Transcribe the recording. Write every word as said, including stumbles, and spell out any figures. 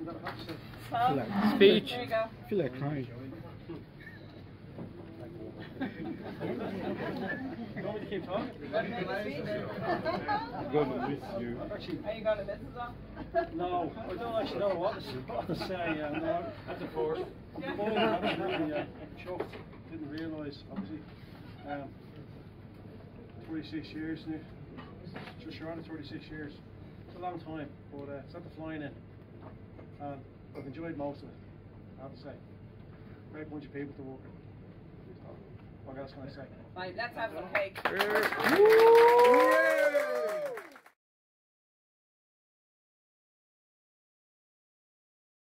So, Speech. there you go. I feel like crying. You want me to keep talking? Want to make a speech? I'm going to miss you. Actually, Are you going to miss us all? no, I don't actually know what to, what to say. Um, no, That's a force. I'm fully absolutely uh, chuffed. Didn't realise, obviously. Um, twenty-six years now. Just short of twenty-six years. It's a long time, but uh, it's not the flying in. And I've enjoyed most of it, I have to say. Great bunch of people to work with. What else can I say? Right, let's have some cake. Yeah.